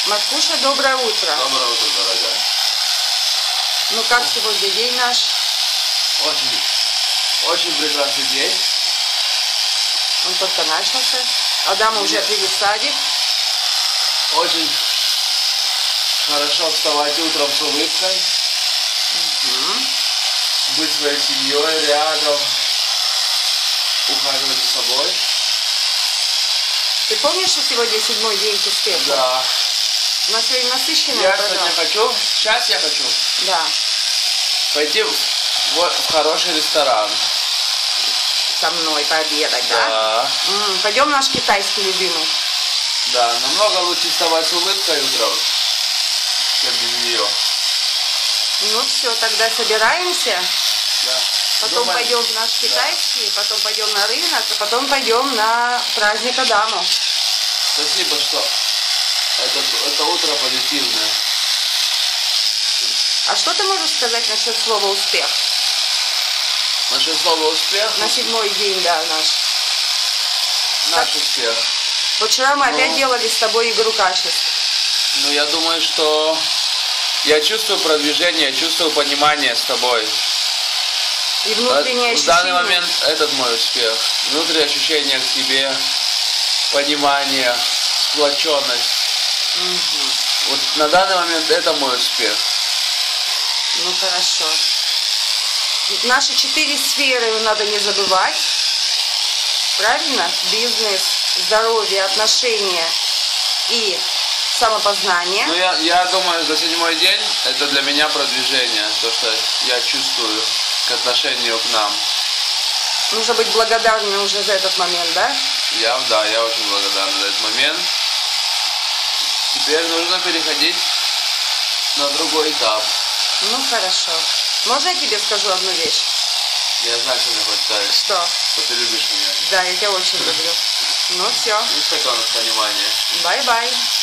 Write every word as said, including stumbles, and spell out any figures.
Маркуша, доброе утро. Доброе утро, дорогая. Ну как сегодня день наш? Очень, очень прекрасный день. Он только начался. Адама уже отвели в садик. Очень хорошо вставать утром с улыбкой. Угу. Быть своей семьей рядом. Ухаживать за собой. Ты помнишь, что сегодня седьмой день к успеху? Да. У нас сегодня насыщенная Я программа. сегодня хочу, сейчас я хочу Да. пойти в, в хороший ресторан. Со мной пообедать, да? Да. М, пойдем в наш китайский любимый. Да, намного лучше вставать с улыбкой утром, чем без нее. Ну все, тогда собираемся. Да. Потом Думаю, пойдем в наш да. китайский, потом пойдем на рынок, а потом пойдем на праздник Адаму. Спасибо, что это, это утро позитивное. А что ты можешь сказать насчет слова «успех»? Насчет слова успех. На седьмой день, да, наш. Наш успех. Вот вчера мы Ну, опять делали с тобой игру качеств. Ну, я думаю, что я чувствую продвижение, чувствую понимание с тобой. И внутреннее В ощущение. данный момент этот мой успех. Внутреннее ощущение к тебе, понимание, сплоченность. Угу. Вот на данный момент это мой успех. Ну хорошо. Наши четыре сферы надо не забывать. Правильно? Бизнес, здоровье, отношения и самопознание. Ну, я, я думаю, за седьмой день это для меня продвижение. То, что я чувствую к отношению к нам. Нужно быть благодарным уже за этот момент, да? Я, да, я очень благодарен за этот момент. Теперь нужно переходить на другой этап. Ну хорошо. Можно я тебе скажу одну вещь? Я знаю, что мне хочешь сказать. Что? Что ты любишь меня. Да, я тебя очень люблю. Ну все. Есть такое у нас понимание. Бай-бай.